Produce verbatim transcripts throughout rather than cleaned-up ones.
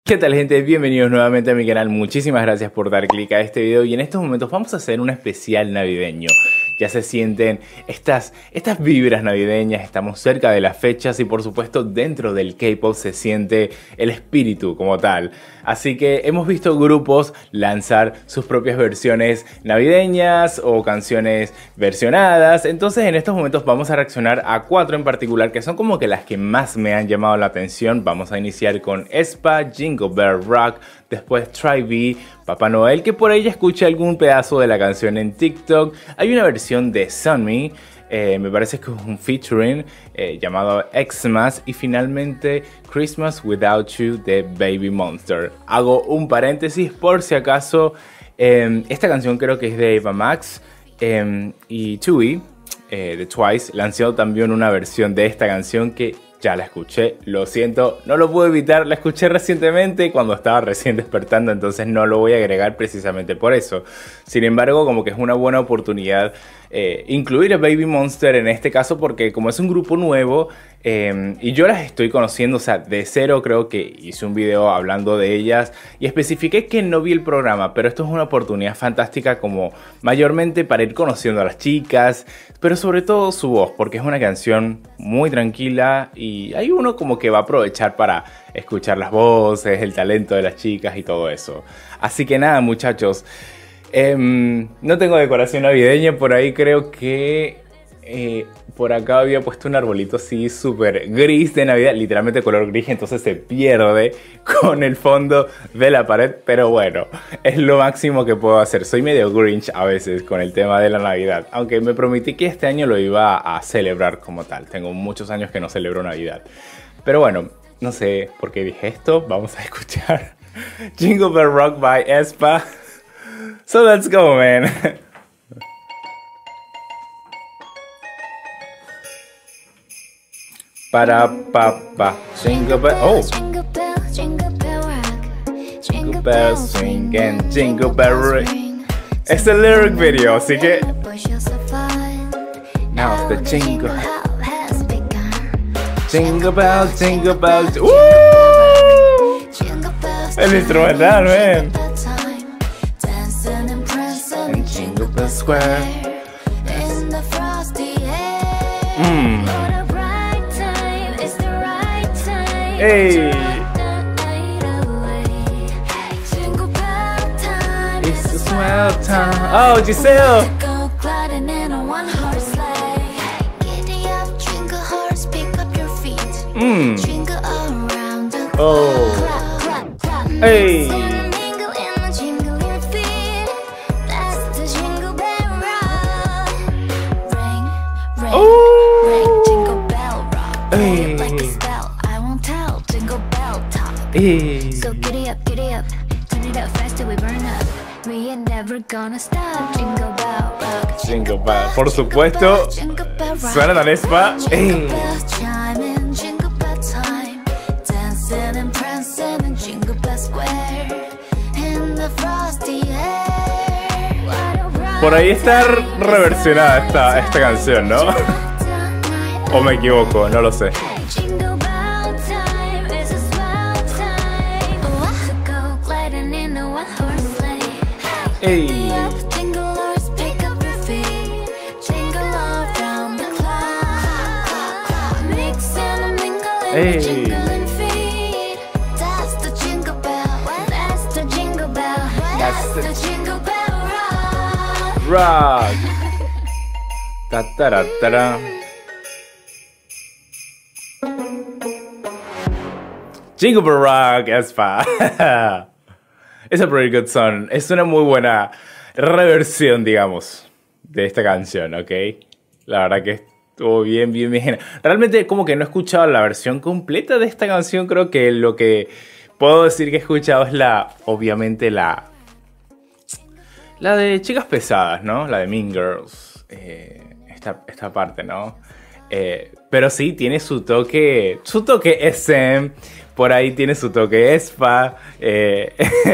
¿Qué tal, gente? Bienvenidos nuevamente a mi canal. Muchísimas gracias por dar clic a este video y en estos momentos vamos a hacer un especial navideño. Ya se sienten estas, estas vibras navideñas, estamos cerca de las fechas y por supuesto dentro del K-pop se siente el espíritu como tal. Así que hemos visto grupos lanzar sus propias versiones navideñas o canciones versionadas. Entonces en estos momentos vamos a reaccionar a cuatro en particular que son como que las que más me han llamado la atención. Vamos a iniciar con aespa, Jingle Bell Rock, después Try B, Papá Noel, que por ahí ya escuché algún pedazo de la canción en TikTok. Hay una versión de Sunmi, eh, me parece que es un featuring eh, llamado Xmas, y finalmente Christmas Without You de Baby Monster. Hago un paréntesis por si acaso, eh, esta canción creo que es de Ava Max eh, y Tui eh, de Twice lanzó también una versión de esta canción que ya la escuché, lo siento, no lo puedo evitar, la escuché recientemente cuando estaba recién despertando, entonces no lo voy a agregar precisamente por eso. Sin embargo, como que es una buena oportunidad eh, incluir a Baby Monster en este caso porque como es un grupo nuevo eh, y yo las estoy conociendo, o sea, de cero creo que hice un video hablando de ellas y especifiqué que no vi el programa, pero esto es una oportunidad fantástica como mayormente para ir conociendo a las chicas, pero sobre todo su voz, porque es una canción muy tranquila y hay uno como que va a aprovechar para escuchar las voces, el talento de las chicas y todo eso. Así que nada, muchachos, eh, no tengo decoración navideña, por ahí creo que eh, por acá había puesto un arbolito así súper gris de Navidad, literalmente color gris, entonces se pierde con el fondo de la pared, pero bueno, es lo máximo que puedo hacer. Soy medio Grinch a veces con el tema de la Navidad, aunque me prometí que este año lo iba a celebrar como tal. Tengo muchos años que no celebro Navidad, pero bueno, no sé por qué dije esto. Vamos a escuchar Jingle Bell Rock by aespa. So let's go, man. Para pa pa Jingle Bell. Oh, Jingle Bell swing and Jingle Bell ring. Es el lyric video, así que now the jingle. Jingle Bell, Jingle Bell. ¡Uh! El instrumental, man. And Jingle Bell Square. Mm. Hey. It's the swell time. Oh, Giselle. Mm. Oh. Hey. Hey. So giddy up, giddy up, turn it up fast till we burn up. We ain't never gonna stop. Jingle bell rock. Jingle bell, por supuesto. Suena la aespa. Hey. Por ahí está reversionada esta, esta canción, ¿no? O me equivoco, no lo sé. Hey. Hey. That's the jingle bell. That's the jingle bell. That's the jingle bell rock. Rock. Ta ta ta ta. Jingle Bell Rock, aespa. Es a pretty good song. Es una muy buena reversión, digamos, de esta canción, ¿ok? La verdad que estuvo bien, bien, bien. Realmente como que no he escuchado la versión completa de esta canción. Creo que lo que puedo decir que he escuchado es la, obviamente la, la de Chicas Pesadas, ¿no? La de Mean Girls. Eh, esta, esta parte, ¿no? Eh, pero sí, tiene su toque, su toque S M. Por ahí tiene su toque aespa. Eh,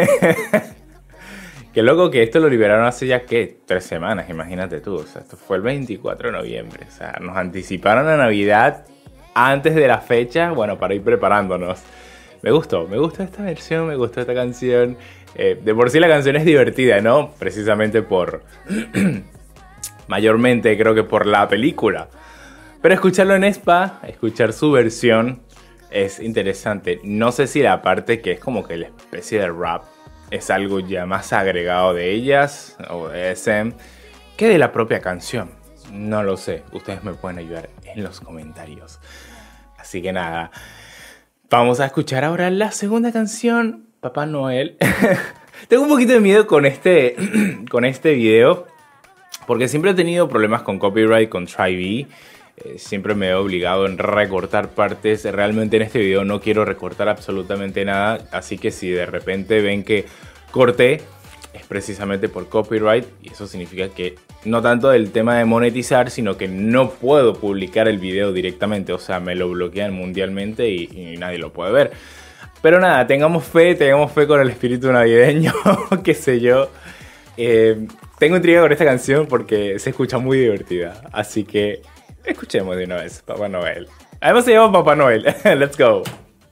Qué loco que esto lo liberaron hace ya, ¿qué? Tres semanas, imagínate tú. O sea, esto fue el veinticuatro de noviembre. O sea, nos anticiparon a Navidad antes de la fecha, bueno, para ir preparándonos. me gustó, me gustó esta versión, me gustó esta canción. Eh, de por sí la canción es divertida, ¿no? Precisamente por... mayormente creo que por la película. Pero escucharlo en Spa, escuchar su versión, es interesante. No sé si la parte que es como que la especie de rap es algo ya más agregado de ellas o de S M que de la propia canción. No lo sé, ustedes me pueden ayudar en los comentarios. Así que nada, vamos a escuchar ahora la segunda canción, Papá Noel. Tengo un poquito de miedo con este, con este video, porque siempre he tenido problemas con copyright, con TryBee. Eh, siempre me he obligado en recortar partes. Realmente en este video no quiero recortar absolutamente nada. Así que si de repente ven que corté, es precisamente por copyright. Y eso significa que no tanto del tema de monetizar, sino que no puedo publicar el video directamente. O sea, me lo bloquean mundialmente y, y nadie lo puede ver. Pero nada, tengamos fe, tengamos fe con el espíritu navideño, qué sé yo. Eh, tengo intriga con esta canción porque se escucha muy divertida. Así que escuchemos de una vez, Papá Noel. Además se llama Papá Noel. Let's go.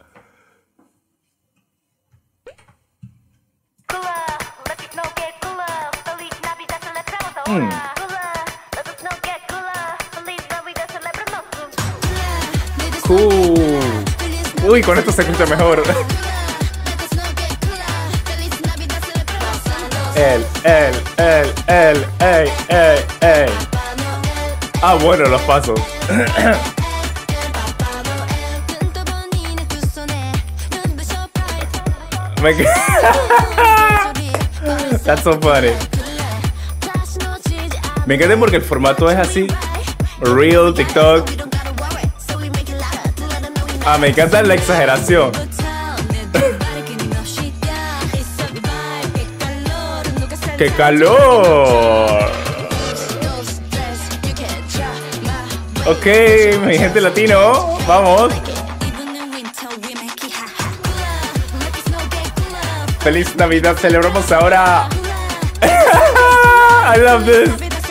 Mm. Cool. Uy, con esto se escucha mejor. El, el, el, el, ey, ey, ey. Ah, bueno, los pasos. Me That's so funny. Me encanta porque el formato es así. Reel, TikTok. Ah, me encanta la exageración. ¡Qué calor! Ok, mi gente latino, vamos. Feliz Navidad, celebramos ahora. I love this.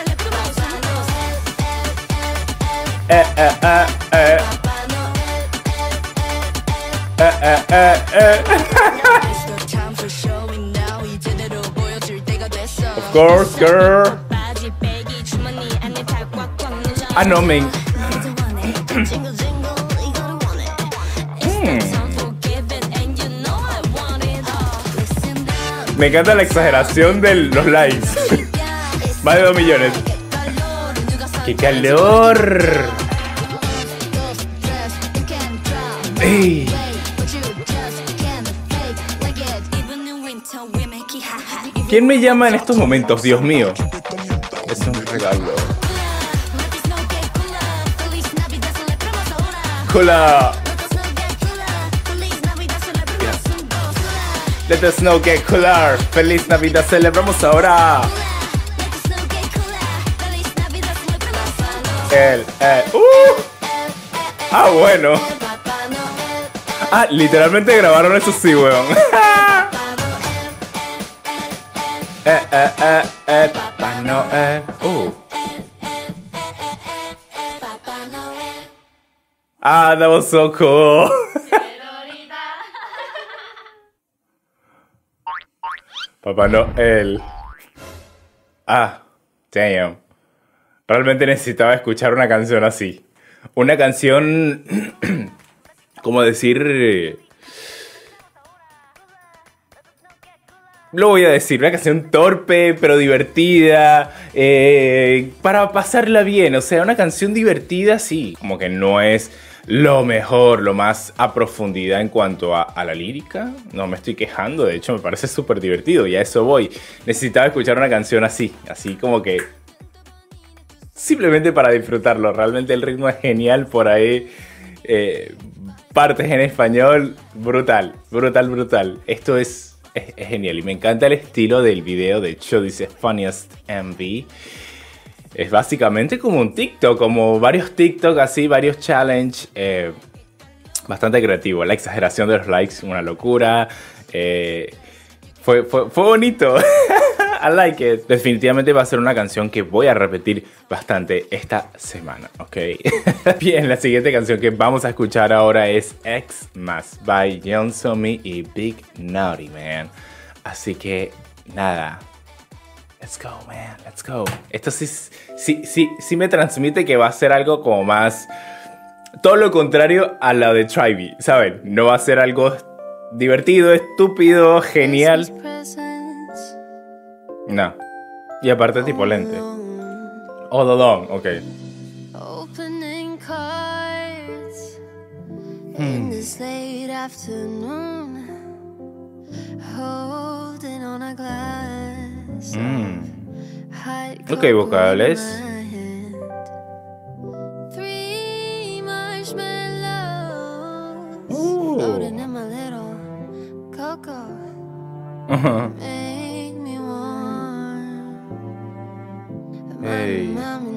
Eh, eh, eh, eh. Eh, eh, eh, eh. Of course, girl. Ah, no, men. hmm. Me encanta la exageración de los likes. Más de dos millones. ¡Qué calor! ¡Ey! ¿Quién me llama en estos momentos? Dios mío. Es un regalo. Hola. Let the snow get cooler. Feliz Navidad, celebramos ahora. El, el, uh. Ah, bueno. Ah, literalmente grabaron eso, sí, weón. eh, eh, eh, eh, Papá Noel. Uh. Ah, that was so cool. Papá Noel. Ah, damn. Realmente necesitaba escuchar una canción así. Una canción, como decir... Lo voy a decir, una canción torpe, pero divertida, eh, para pasarla bien. O sea, una canción divertida, sí. Como que no es lo mejor, lo más a profundidad en cuanto a, a la lírica. No me estoy quejando, de hecho me parece súper divertido y a eso voy. Necesitaba escuchar una canción así, así como que... simplemente para disfrutarlo. Realmente el ritmo es genial por ahí. Eh, partes en español, brutal, brutal, brutal. Esto es... Es, es genial y me encanta el estilo del video. De hecho dice Funniest M V. Es básicamente como un TikTok, como varios TikTok así, varios challenge. Eh, bastante creativo. La exageración de los likes, una locura. Eh, fue, fue, fue bonito. I like it. Definitivamente va a ser una canción que voy a repetir bastante esta semana, ¿ok? Bien, la siguiente canción que vamos a escuchar ahora es Xmas by Young Somi y Big Naughty Man. Así que, nada. Let's go, man, let's go. Esto sí, sí, sí, sí me transmite que va a ser algo como más... Todo lo contrario a la de Try Me, ¿saben? No va a ser algo divertido, estúpido, genial. No. Y aparte tipo lente. All along, ok. Hmm. Mm. Ok, vocales. Uh. Uh-huh. Hey.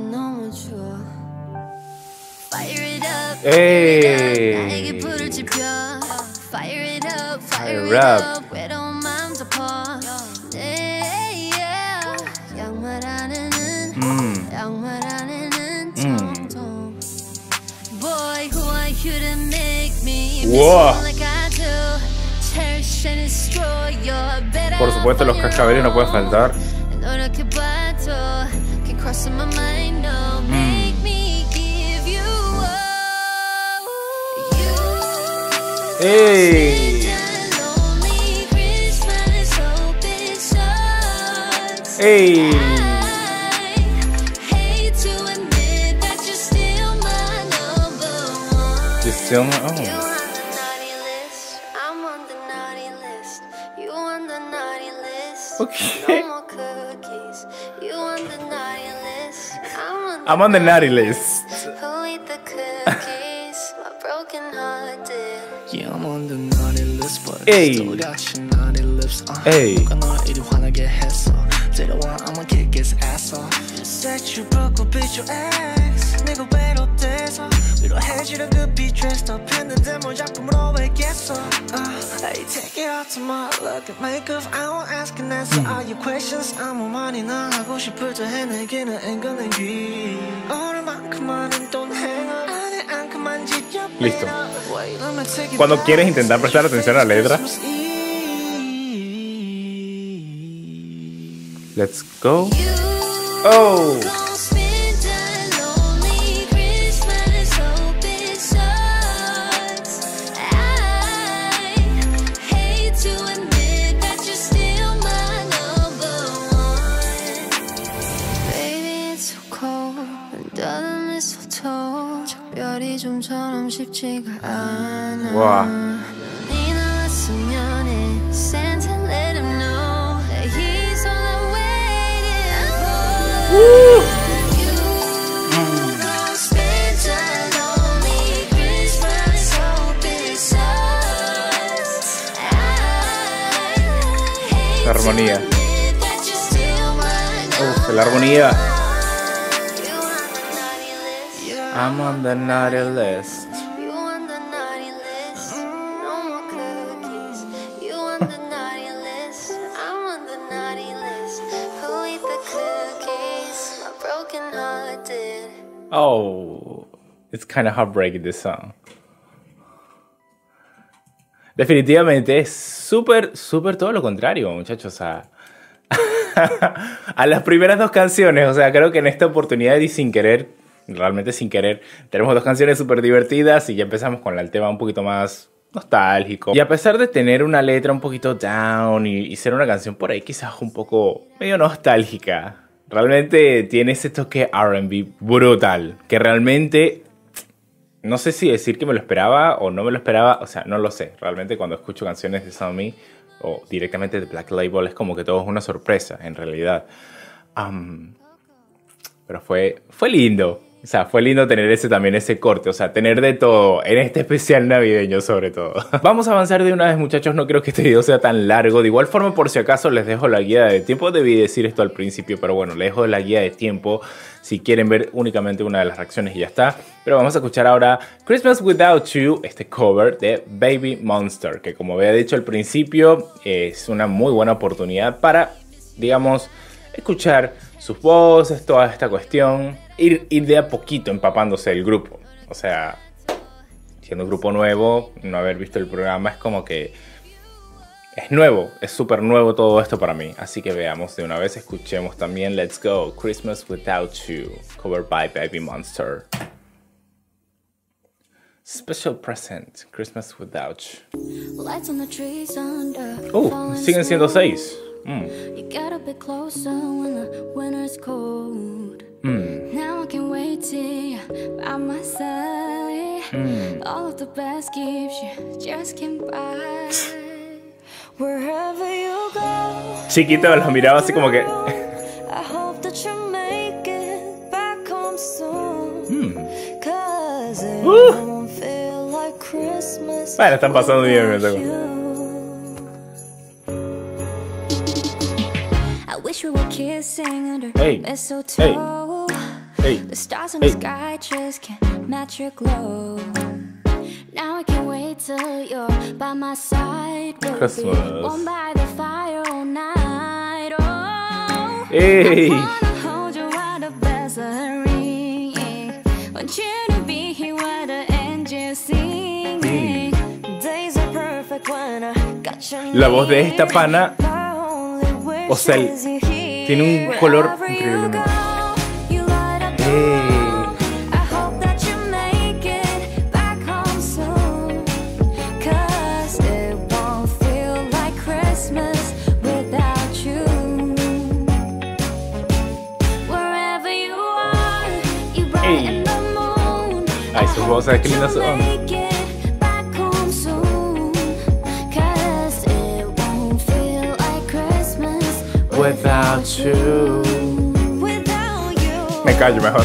Hey. Fire up. Mm. Mm. Wow. Por supuesto, los cascabeles no pueden faltar. Mm. Hey. Hey. You still oh. Okay. I'm on the naughty list. Yeah, I'm on the naughty list, but hey. Still got your naughty lips. Uh, hey. You wanna get hess off. Say the one, I'ma kick his ass off. Said you broke up with your ex. Nigga, better 돼서 위로 해지려 급히 dressed up 했는데 뭐 작품으로 왜 깼어? Uh, hey, take it out to my look and makeup. I won't ask and answer all your questions. 아무 말이나 하고 싶을 때 해 내게는 앵간한 귀. 오늘만큼만은 don't hang up. 안에 앙큼한 짓 옆에. Listo. Cuando quieres intentar prestar atención a la letra. Let's go. Oh. Wow. Woo. La armonía. Uf, la armonía. I'm on the naughty list. Oh, it's kind of heartbreaking, this song. Definitivamente es súper, súper todo lo contrario, muchachos. O sea, a las primeras dos canciones, o sea, creo que en esta oportunidad y sin querer, realmente sin querer, tenemos dos canciones súper divertidas y ya empezamos con el tema un poquito más nostálgico. Y a pesar de tener una letra un poquito down y, y ser una canción por ahí quizás un poco medio nostálgica, realmente tiene ese toque R and B brutal, que realmente no sé si decir que me lo esperaba o no me lo esperaba, o sea, no lo sé. Realmente cuando escucho canciones de Somi o directamente de Black Label es como que todo es una sorpresa, en realidad. Um, pero fue, fue lindo. O sea, fue lindo tener ese también, ese corte. O sea, tener de todo en este especial navideño sobre todo. Vamos a avanzar de una vez, muchachos. No creo que este video sea tan largo. De igual forma, por si acaso, les dejo la guía de tiempo. Debí decir esto al principio, pero bueno, les dejo la guía de tiempo si quieren ver únicamente una de las reacciones y ya está. Pero vamos a escuchar ahora Christmas Without You, este cover de Baby Monster, que como había dicho al principio, es una muy buena oportunidad para digamos, escuchar sus voces, toda esta cuestión, ir, ir de a poquito empapándose del grupo. O sea, siendo un grupo nuevo, no haber visto el programa es como que es nuevo, es súper nuevo todo esto para mí. Así que veamos de una vez, escuchemos también Let's Go, Christmas Without You, covered by Baby Monster. Special present, Christmas Without You. Oh, siguen siendo seis. Mm. Mm. Now I can wait till you're by my side. Mm. All of the best gifts you just can't buy. Wherever you go. Chiquito los miraba así como que. I hope that you make it back home soon. Mm. Cause it Uh. won't feel like Christmas. Bueno, están pasando bien, me tengo. I wish we were kissing under Hey. mistletoe. Hey. The stars in Hey. the sky just can't match your glow. Now I can't wait till you're by my side. We'll Christmas. be warm by the fire all night. Oh, Hey. I wanna hold you while the bells are ringing. Want you to be here while the angels singing. Days are perfect when I got you. La voz de esta pana, o sea, el- tiene un color increíblemente. Hey. Hey. Ay, sus voces, qué lindas son. Without you. Me callo mejor.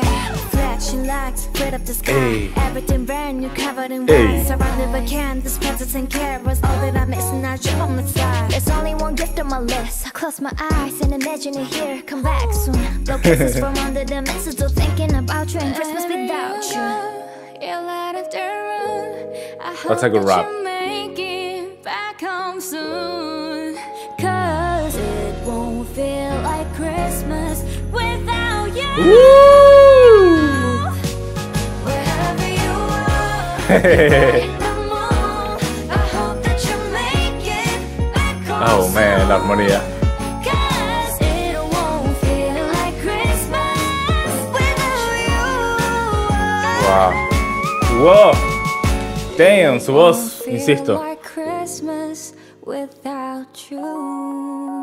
Hey. Everything brand new, covered in Hey. white. Surrounded by candles, presents and carols. All that I'm missing, I drip on the side. There's only one gift on my list. I close my eyes and imagine it here. Come back soon. Blow kisses from under the mistletoe, thinking about you and Christmas without you. You let it run. I hope That's a good that rap. you make it back home soon. Cause it won't feel like Christmas without you. Woo! Wherever you are, in the moon, I hope that you make it back home Oh man, la armonía. Cause it won't feel like Christmas without you. Wow. Wow. Damn, su voz, Feel insisto. like Christmas without you.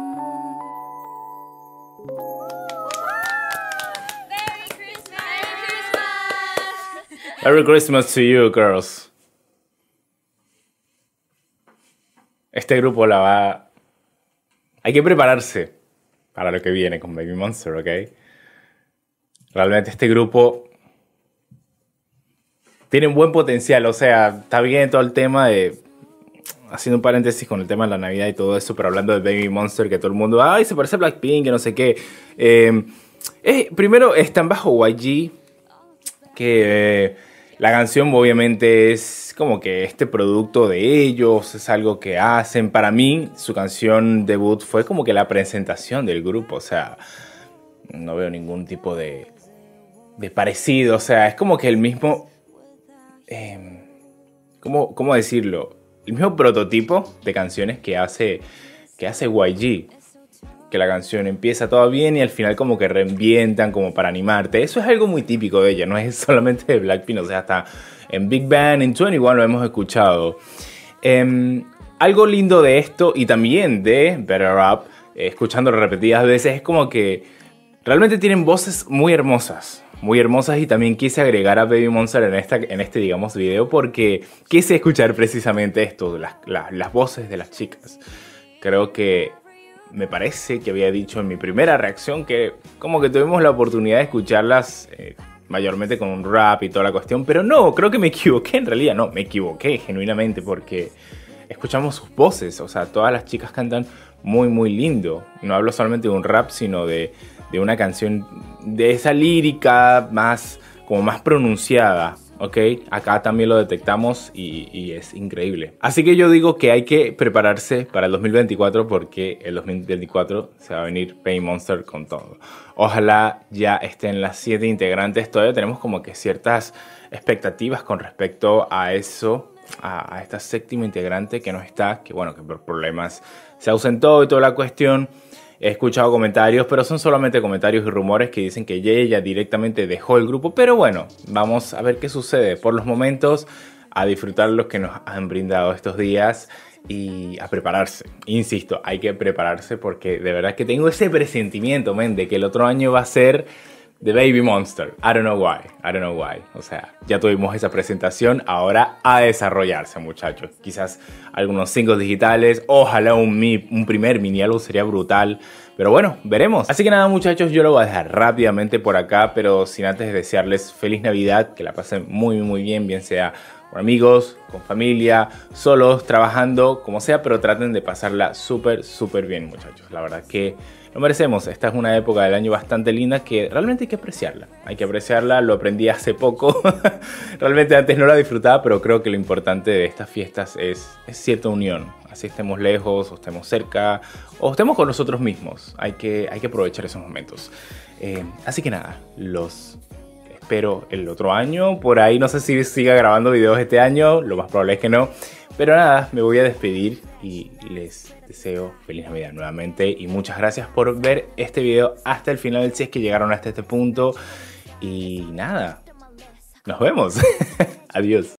Merry Christmas to you, girls. Este grupo la va... Hay que prepararse para lo que viene con Baby Monster, ¿ok? Realmente este grupo tiene un buen potencial. O sea, está bien todo el tema de... Haciendo un paréntesis con el tema de la Navidad y todo eso, pero hablando de Baby Monster, que todo el mundo... ¡Ay, se parece a Blackpink! Que no sé qué. Eh, eh, primero están bajo Y G, que... Eh, la canción obviamente es como que este producto de ellos, es algo que hacen. Para mí, su canción debut fue como que la presentación del grupo. O sea, no veo ningún tipo de, de parecido. O sea, es como que el mismo... Eh, ¿cómo, ¿Cómo decirlo? El mismo prototipo de canciones que hace, que hace Y G. Que la canción empieza todo bien y al final como que reambientan como para animarte. Eso es algo muy típico de ella, no es solamente de Blackpink, o sea, hasta en Big Bang, en veintiuno lo hemos escuchado. Eh, algo lindo de esto y también de Better Up, eh, escuchándolo repetidas veces, es como que realmente tienen voces muy hermosas. Muy hermosas y también quise agregar a Baby Monster en, esta, en este, digamos, video porque quise escuchar precisamente esto, las, las, las voces de las chicas. Creo que... Me parece que había dicho en mi primera reacción que como que tuvimos la oportunidad de escucharlas eh, mayormente con un rap y toda la cuestión. Pero no, creo que me equivoqué en realidad. No, me equivoqué genuinamente porque escuchamos sus voces. O sea, todas las chicas cantan muy, muy lindo. No hablo solamente de un rap, sino de, de una canción de esa lírica más, como más pronunciada. ¿ok? Acá también lo detectamos y, y es increíble. Así que yo digo que hay que prepararse para el dos mil veinticuatro porque el dos mil veinticuatro se va a venir Pain Monster con todo. Ojalá ya estén las siete integrantes. Todavía tenemos como que ciertas expectativas con respecto a eso, a, a esta séptima integrante que no está, que bueno, que por problemas se ausentó y toda la cuestión. He escuchado comentarios, pero son solamente comentarios y rumores que dicen que ella directamente dejó el grupo. Pero bueno, vamos a ver qué sucede. Por los momentos, a disfrutar lo que nos han brindado estos días y a prepararse. Insisto, hay que prepararse porque de verdad que tengo ese presentimiento, men, de que el otro año va a ser The Baby Monster. I don't know why, I don't know why. O sea, ya tuvimos esa presentación, ahora a desarrollarse, muchachos. Quizás algunos singles digitales, ojalá un, mi, un primer mini álbum sería brutal. Pero bueno, veremos. Así que nada, muchachos, yo lo voy a dejar rápidamente por acá, pero sin antes desearles feliz Navidad, que la pasen muy, muy bien, bien sea con amigos, con familia, solos, trabajando, como sea, pero traten de pasarla súper, súper bien, muchachos. La verdad que lo merecemos. Esta es una época del año bastante linda que realmente hay que apreciarla. Hay que apreciarla, lo aprendí hace poco. Realmente antes no la disfrutaba, pero creo que lo importante de estas fiestas es, es cierta unión. Así estemos lejos, o estemos cerca, o estemos con nosotros mismos. Hay que, hay que aprovechar esos momentos. Eh, así que nada, los espero el otro año. Por ahí no sé si siga grabando videos este año, lo más probable es que no. Pero nada, me voy a despedir y les deseo feliz Navidad nuevamente. Y muchas gracias por ver este video hasta el final, si es que llegaron hasta este punto. Y nada, nos vemos. Adiós.